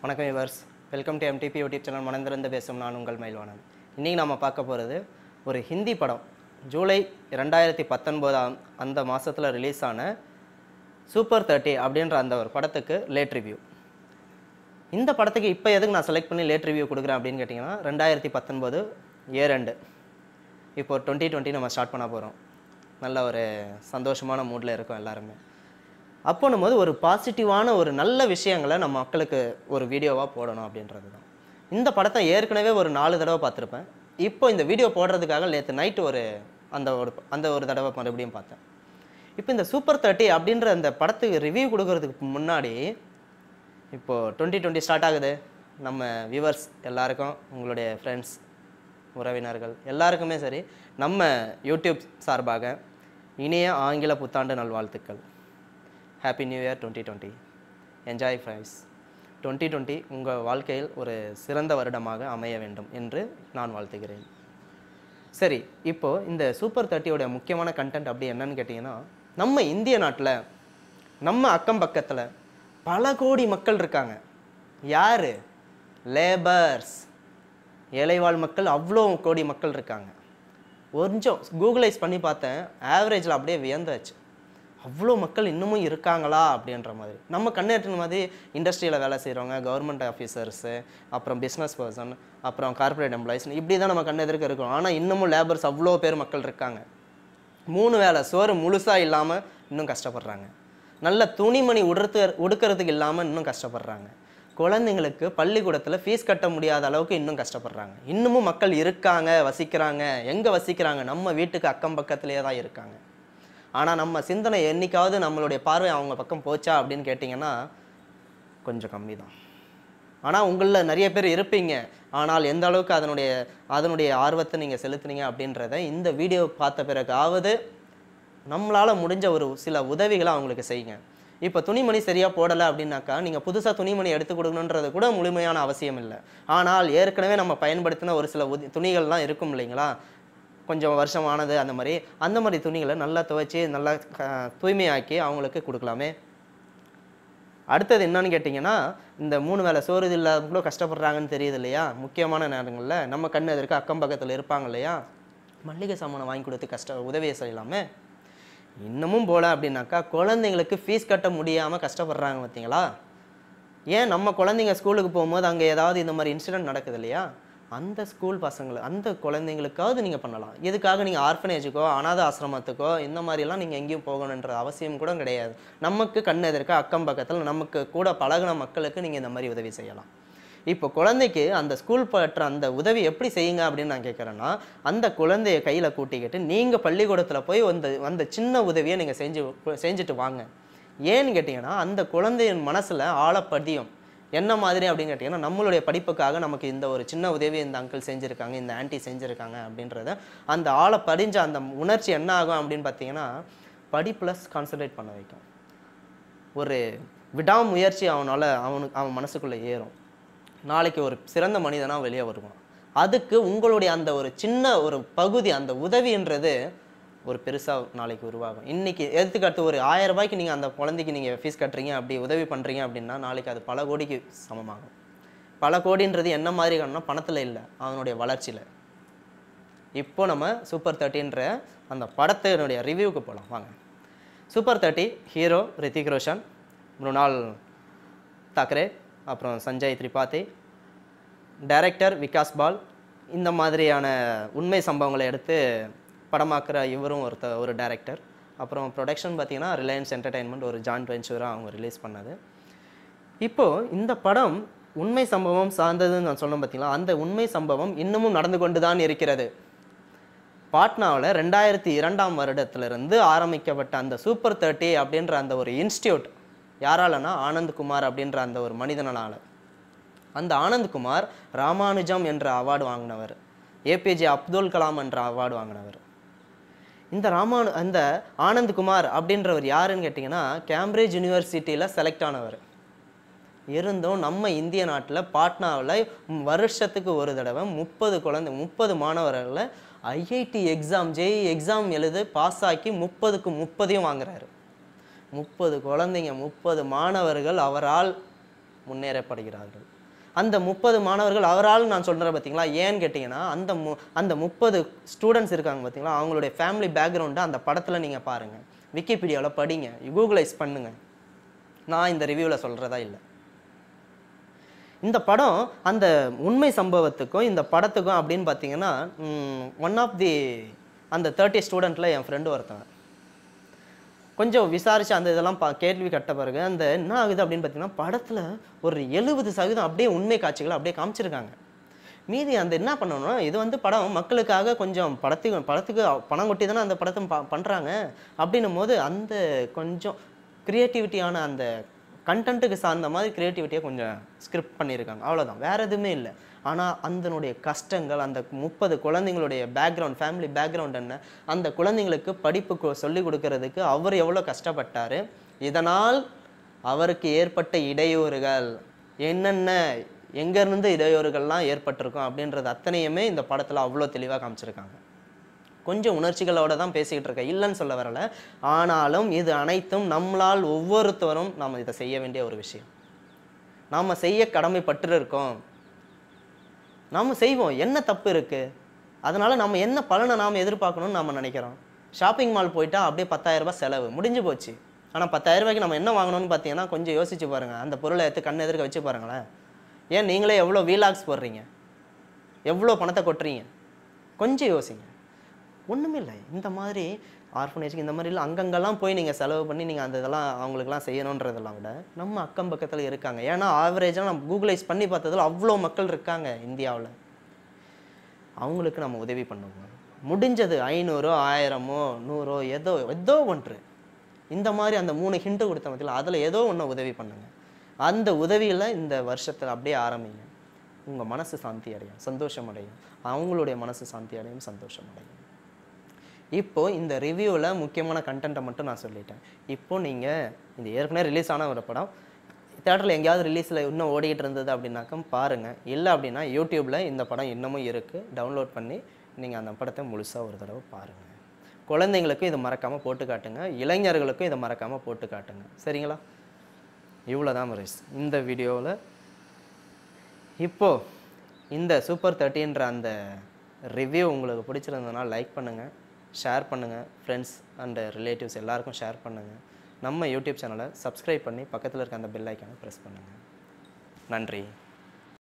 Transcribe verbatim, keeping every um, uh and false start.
வணக்கம் viewers, welcome to MTB YouTube channel. மனந்திறந்து பேசும் நான் உங்கள் மயில்வானன். இன்றைக்கி நம்ம பார்க்க போகிறது ஒரு ஹிந்தி படம். ஜூலை ரெண்டாயிரத்தி பத்தொன்பதாம் அந்த மாதத்தில் ரிலீஸ் ஆன சூப்பர் தேர்ட்டி அப்படின்ற அந்த ஒரு படத்துக்கு லேட் ரிவ்யூ. இந்த படத்துக்கு இப்போ எதுக்கு நான் செலக்ட் பண்ணி லேட் ரிவ்யூ கொடுக்குறேன் அப்படின்னு கேட்டிங்கன்னா, ரெண்டாயிரத்தி பத்தொன்பது இயர் ரெண்டு இப்போ டுவெண்ட்டி டுவெண்ட்டி நம்ம ஸ்டார்ட் பண்ண போகிறோம். நல்ல ஒரு சந்தோஷமான மூடில் இருக்கும் எல்லாருமே. அப்போனும் போது ஒரு பாசிட்டிவான ஒரு நல்ல விஷயங்களை நம்ம மக்களுக்கு ஒரு வீடியோவாக போடணும் அப்படின்றது தான். இந்த படத்தை ஏற்கனவே ஒரு நாலு தடவை பார்த்துருப்பேன். இப்போ இந்த வீடியோ போடுறதுக்காக நேற்று நைட்டு ஒரு அந்த ஒரு அந்த ஒரு தடவை மறுபடியும் பார்த்தேன். இப்போ இந்த சூப்பர் தேர்ட்டி அப்படின்ற அந்த படத்துக்கு ரிவ்யூ கொடுக்கறதுக்கு முன்னாடி இப்போது டுவெண்ட்டி டுவெண்ட்டி ஸ்டார்ட் ஆகுது. நம்ம வியூவர்ஸ் எல்லாருக்கும், உங்களுடைய ஃப்ரெண்ட்ஸ், உறவினர்கள் எல்லாருக்குமே சரி, நம்ம யூடியூப் சார்பாக இனிய ஆங்கில புத்தாண்டு நல்வாழ்த்துக்கள். Happy new year twenty twenty. Enjoy friends. Twenty twenty உங்கள் வாழ்க்கையில் ஒரு சிறந்த வருடமாக அமைய வேண்டும் என்று நான் வாழ்த்துகிறேன். சரி, இப்போது இந்த சூப்பர் தேர்ட்டியோட முக்கியமான கண்டென்ட் அப்படி என்னன்னு கேட்டிங்கன்னா, நம்ம இந்திய நாட்டில் நம்ம அக்கம் பக்கத்தில் பல கோடி மக்கள் இருக்காங்க. யார்? லேபர்ஸ், ஏழைவாழ் மக்கள். அவ்வளோ கோடி மக்கள் இருக்காங்க. கொஞ்சம் கூகுளைஸ் பண்ணி பார்த்தேன், ஆவரேஜில் அப்படியே வியந்தாச்சு. அவ்வளோ மக்கள் இன்னமும் இருக்காங்களா அப்படின்ற மாதிரி. நம்ம கண்ணேற்றின மாதிரி இண்டஸ்ட்ரியில் வேலை செய்கிறவங்க, கவர்மெண்ட் ஆஃபீஸர்ஸு, அப்புறம் பிஸ்னஸ் பர்சன், அப்புறம் கார்பரேட் எம்ப்ளாயிஸ், இப்படி தான் நம்ம கண்ணெதிர்க்க இருக்கோம். ஆனால் இன்னமும் லேபர்ஸ் அவ்வளோ பேர் மக்கள் இருக்காங்க. மூணு வேலை சோறு முழுசாக இல்லாமல் இன்னும் கஷ்டப்படுறாங்க. நல்ல துணிமணி உடுத்து உடுக்கிறதுக்கு இல்லாமல் இன்னும் கஷ்டப்படுறாங்க. குழந்தைங்களுக்கு பள்ளிக்கூடத்தில் ஃபீஸ் கட்ட முடியாத அளவுக்கு இன்னும் கஷ்டப்படுறாங்க. இன்னமும் மக்கள் இருக்காங்க, வசிக்கிறாங்க. எங்கே வசிக்கிறாங்க? நம்ம வீட்டுக்கு அக்கம் பக்கத்துலேயே தான் இருக்காங்க. ஆனால் நம்ம சிந்தனை என்னைக்காவது நம்மளுடைய பார்வை அவங்க பக்கம் போச்சா அப்படின்னு கேட்டிங்கன்னா கொஞ்சம் கம்மி தான். ஆனால் உங்களில் நிறைய பேர் இருப்பீங்க. ஆனால் எந்த அளவுக்கு அதனுடைய அதனுடைய ஆர்வத்தை நீங்கள் செலுத்துனீங்க அப்படின்றத இந்த வீடியோ பார்த்த பிறகாவது நம்மளால் முடிஞ்ச ஒரு சில உதவிகளை அவங்களுக்கு செய்யுங்க. இப்போ துணிமணி சரியாக போடலை அப்படின்னாக்கா நீங்கள் புதுசாக துணிமணி எடுத்து கொடுக்கணுன்றது கூட முழுமையான அவசியம் இல்லை. ஆனால் ஏற்கனவே நம்ம பயன்படுத்தின ஒரு சில உதி துணிகள்லாம் இருக்கும் இல்லைங்களா, கொஞ்சம் வருஷமானது, அந்த மாதிரி அந்த மாதிரி துணிகளை நல்லா துவைச்சி நல்லா தூய்மையாக்கி அவங்களுக்கு கொடுக்கலாமே. அடுத்தது என்னன்னு கேட்டிங்கன்னா, இந்த மூணு வேலை சோறு இல்லாதவங்களோ கஷ்டப்படுறாங்கன்னு தெரியுது இல்லையா, முக்கியமான நேரங்களில் நம்ம கண் எதிர்க்க அக்கம் பக்கத்தில் இருப்பாங்க இல்லையா, மல்லிகை சாமானை வாங்கி கொடுத்து கஷ்ட உதவியை செய்யலாமே. இன்னமும் போல அப்படின்னாக்கா, குழந்தைங்களுக்கு ஃபீஸ் கட்ட முடியாமல் கஷ்டப்படுறாங்க பார்த்தீங்களா. ஏன் நம்ம குழந்தைங்க ஸ்கூலுக்கு போகும்போது அங்கே ஏதாவது இந்த மாதிரி இன்சிடென்ட் நடக்குது இல்லையா, அந்த ஸ்கூல் பசங்களை அந்த குழந்தைங்களுக்காவது நீங்கள் பண்ணலாம். எதுக்காக நீங்கள் ஆர்ஃபனேஜுக்கோ அனாத ஆசிரமத்துக்கோ இந்த மாதிரிலாம் நீங்கள் எங்கேயும் போகணுன்ற அவசியம் கூட கிடையாது. நமக்கு கண் எதிர்க்க அக்கம் பக்கத்தில் நமக்கு கூட பழகின மக்களுக்கு நீங்கள் இந்த மாதிரி உதவி செய்யலாம். இப்போ குழந்தைக்கு அந்த ஸ்கூல் பற்ற அந்த உதவி எப்படி செய்யுங்க அப்படின்னு நான் கேட்குறேன்னா, அந்த குழந்தைய கையில் கூட்டிக்கிட்டு நீங்கள் பள்ளிக்கூடத்தில் போய் அந்த அந்த சின்ன உதவியை நீங்கள் செஞ்சு செஞ்சுட்டு வாங்க. ஏன்னு கேட்டிங்கன்னா, அந்த குழந்தையின் மனசில் ஆழப்பதியும் என்ன மாதிரி அப்படின்னு கேட்டிங்கன்னா, நம்மளுடைய படிப்புக்காக நமக்கு இந்த ஒரு சின்ன உதவி இந்த அங்கிள் செஞ்சுருக்காங்க, இந்த ஆன்ட்டி செஞ்சுருக்காங்க அப்படின்றத அந்த ஆளை படிஞ்ச அந்த உணர்ச்சி என்ன ஆகும் அப்படின்னு பார்த்தீங்கன்னா, படி ப்ளஸ் கான்சன்ட்ரேட் பண்ண வைக்கும். ஒரு விடாமுயற்சி அவனால் அவனுக்கு அவன் மனசுக்குள்ளே ஏறும். நாளைக்கு ஒரு சிறந்த மனிதனாக வெளியே வருவான். அதுக்கு உங்களுடைய அந்த ஒரு சின்ன ஒரு பகுதி, அந்த உதவின்றது ஒரு பெருசாக நாளைக்கு உருவாகும். இன்றைக்கி எடுத்துக்காட்டு ஒரு ஆயிரம் ரூபாய்க்கு நீங்கள் அந்த குழந்தைக்கு நீங்கள் ஃபீஸ் கட்டுறீங்க, அப்படி உதவி பண்ணுறீங்க அப்படின்னா நாளைக்கு அது பல கோடிக்கு சமமாகும். பல கோடின்றது என்ன மாதிரி காணும்னா பணத்தில் இல்லை, அவனுடைய வளர்ச்சியில். இப்போ நம்ம சூப்பர் தேர்ட்டின்ற அந்த படத்தினுடைய ரிவ்யூவுக்கு போகலாம் வாங்க. Super thirty hero Hrithik Roshan, Mrunal Thackeray, அப்புறம் சஞ்சய் திரிபாதி, டைரக்டர் விகாஸ் பால். இந்த மாதிரியான உண்மை சம்பவங்களை எடுத்து படமாக்குற இவரும் ஒருத்த ஒரு டைரக்டர். அப்புறம் ப்ரொடக்ஷன் பார்த்திங்கன்னா ரிலையன்ஸ் என்டர்டெயின்மெண்ட் ஒரு ஜாயிண்ட் வென்ச்சராக அவங்க ரிலீஸ் பண்ணது. இப்போது இந்த படம் உண்மை சம்பவம் சார்ந்ததுன்னு நான் சொன்னேன் பார்த்தீங்களா, அந்த உண்மை சம்பவம் இன்னமும் நடந்து கொண்டு தான் இருக்கிறது. பாட்னாவில் ரெண்டாயிரத்தி இரண்டாம் வருடத்திலிருந்து ஆரம்பிக்கப்பட்ட அந்த சூப்பர் தேர்ட்டி அப்படின்ற அந்த ஒரு இன்ஸ்டியூட் யாராலனா ஆனந்த் குமார் அப்படின்ற அந்த ஒரு மனிதனால். அந்த ஆனந்த் குமார் ராமானுஜம் என்ற அவார்டு வாங்கினவர், ஏபிஜே அப்துல் கலாம் என்ற அவார்டு வாங்கினவர். இந்த ராமானு அந்த ஆனந்த் குமார் அப்படின்றவர் யாருன்னு கேட்டிங்கன்னா, கேம்பிரிட்ஜ் யூனிவர்சிட்டியில் செலக்ட் ஆனவர். இருந்தும் நம்ம இந்திய நாட்டில் பாட்னாவில் வருஷத்துக்கு ஒரு தடவை முப்பது குழந்தை முப்பது மாணவர்களை ஐஐடி எக்ஸாம் ஜேஇ எக்ஸாம் எழுத பாஸ் ஆக்கி முப்பதுக்கு முப்பதையும் வாங்குறாரு. முப்பது குழந்தைங்க, முப்பது மாணவர்கள் அவரால் முன்னேறப்படுகிறார்கள். அந்த முப்பது மாணவர்கள் அவரால் நான் சொல்கிறேன் பார்த்தீங்களா, ஏன்னு கேட்டிங்கன்னா அந்த மு அந்த முப்பது ஸ்டூடெண்ட்ஸ் இருக்காங்க பார்த்தீங்களா, அவங்களுடைய ஃபேமிலி பேக்ரவுண்டை அந்த படத்தில் நீங்கள் பாருங்கள், விக்கிபீடியாவில் படிங்க, கூகுளைஸ் பண்ணுங்கள். நான் இந்த ரிவ்யூவில் சொல்கிறதா இல்லை. இந்த படம் அந்த உண்மை சம்பவத்துக்கும் இந்த படத்துக்கும் அப்படின்னு பார்த்தீங்கன்னா, ஒன் ஆஃப் தி அந்த தேர்ட்டி ஸ்டூடெண்ட்டில் என் ஃப்ரெண்டு ஒருத்தவன் கொஞ்சம் விசாரித்து அந்த இதெல்லாம் பா கேள்வி கட்ட பிறகு அந்த என்ன ஆகுது அப்படின்னு பார்த்தீங்கன்னா, படத்தில் ஒரு எழுபது சதவீதம் அப்படியே உண்மை காட்சிகளை அப்படியே காமிச்சிருக்காங்க. மீதி அந்த என்ன பண்ணணும்னா, இது வந்து படம் மக்களுக்காக கொஞ்சம் படத்துக்கு படத்துக்கு பணம் கொட்டி தானே அந்த படத்தை ப பண்ணுறாங்க. அப்படின்னும் போது அந்த கொஞ்சம் க்ரியேட்டிவிட்டியான அந்த கண்டென்ட்டுக்கு சார்ந்த மாதிரி க்ரியேட்டிவிட்டியை கொஞ்சம் ஸ்கிரிப்ட் பண்ணியிருக்காங்க, அவ்வளோதான், வேறு எதுவுமே இல்லை. ஆனால் அதனுடைய கஷ்டங்கள், அந்த முப்பது குழந்தைங்களுடைய பேக்ரவுண்ட், ஃபேமிலி பேக்ரவுண்ட் என்ன, அந்த குழந்தைங்களுக்கு படிப்பு சொல்லிக் கொடுக்கறதுக்கு அவர் எவ்வளோ கஷ்டப்பட்டார், இதனால் அவருக்கு ஏற்பட்ட இடையூறுகள் என்னென்ன, எங்கேருந்து இடையூறுகள்லாம் ஏற்பட்டிருக்கும் அப்படின்றது அத்தனையுமே இந்த படத்தில் அவ்வளோ தெளிவாக காமிச்சிருக்காங்க. கொஞ்சம் உணர்ச்சிகளோடு தான் பேசிக்கிட்டு இருக்கேன், இல்லைன்னு சொல்ல வரலை. ஆனாலும் இது அனைத்தும் நம்மளால் ஒவ்வொருத்தரும் நாம் இதை செய்ய வேண்டிய ஒரு விஷயம். நாம் செய்ய கடமைப்பட்டு இருக்கோம், நாம் செய்வோம். என்ன தப்பு இருக்குது? அதனால் நம்ம என்ன பலனை நாம் எதிர்பார்க்கணும்னு நாம் நினைக்கிறோம். ஷாப்பிங் மால் போயிட்டா அப்படியே பத்தாயிரம் ரூபாய் செலவு முடிஞ்சு போச்சு. ஆனால் பத்தாயிரம் ரூபாய்க்கு நம்ம என்ன வாங்கணும்னு பார்த்தீங்கன்னா கொஞ்சம் யோசிச்சு பாருங்கள், அந்த பொருளை எடுத்து கண் எதிர்க்க வச்சு பாருங்களேன். ஏன் நீங்களே எவ்வளோ வீலாக்ஸ் போடுறீங்க, எவ்வளோ பணத்தை கொட்டுறீங்க, கொஞ்சம் யோசிங்க. ஒன்றுமே இல்லை, இந்த மாதிரி ஆர்ஃபனேஜுக்கு இந்த மாதிரிலாம் அங்கங்கெல்லாம் போய் நீங்கள் செலவு பண்ணி நீங்கள் அந்த இதெல்லாம் அவங்களுக்குலாம் செய்யணுன்றதெல்லாம் விட நம்ம அக்கம் பக்கத்தில் இருக்காங்க. ஏன்னா ஆவரேஜாக நம்ம கூகுளைஸ் பண்ணி பார்த்ததில் அவ்வளோ மக்கள் இருக்காங்க இந்தியாவில். அவங்களுக்கு நம்ம உதவி பண்ணுவோம். முடிஞ்சது ஐநூறோ ஆயிரமோ நூறோ ஏதோ ஏதோ ஒன்று, இந்த மாதிரி அந்த மூணு ஹிண்ட்டு கொடுத்த மத்தியில் அதில் ஏதோ ஒன்று உதவி பண்ணுங்க. அந்த உதவியில் இந்த வருஷத்தில் அப்படியே ஆரம்பிங்க. உங்கள் மனசு சாந்தி அடையும், சந்தோஷம் அடையும், அவங்களுடைய மனசு சாந்தி அடையும், சந்தோஷம் அடையும். இப்போது இந்த ரிவ்யூவில் முக்கியமான கண்டென்ட்டை மட்டும் நான் சொல்லிட்டேன். இப்போது நீங்கள் இந்த ஏற்கனவே ரிலீஸ் ஆன ஒரு படம் தேட்டரில் எங்கேயாவது ரிலீஸில் இன்னும் ஓடிக்கிட்டு இருந்தது அப்படின்னாக்க பாருங்கள். இல்லை அப்படின்னா யூடியூப்பில் இந்த படம் இன்னமும் இருக்குது, டவுன்லோட் பண்ணி நீங்கள் அந்த படத்தை முழுசாக ஒரு தடவை பாருங்கள். குழந்தைங்களுக்கும் இதை மறக்காமல் போட்டு காட்டுங்க, இளைஞர்களுக்கும் இதை மறக்காமல் போட்டு காட்டுங்க. சரிங்களா? இவ்வளோ தான் மரிஸ் இந்த வீடியோவில். இப்போது இந்த சூப்பர் தேர்ட்டின்ற அந்த ரிவ்யூ உங்களுக்கு பிடிச்சிருந்ததுனால லைக் பண்ணுங்கள், ஷேர் பண்ணுங்கள், ஃப்ரெண்ட்ஸ் அண்ட் ரிலேட்டிவ்ஸ் எல்லாருக்கும் ஷேர் பண்ணுங்கள். நம்ம யூடியூப் சேனலை சப்ஸ்கிரைப் பண்ணி பக்கத்தில் இருக்க அந்த பெல் ஐக்கானை ப்ரெஸ் பண்ணுங்கள். நன்றி.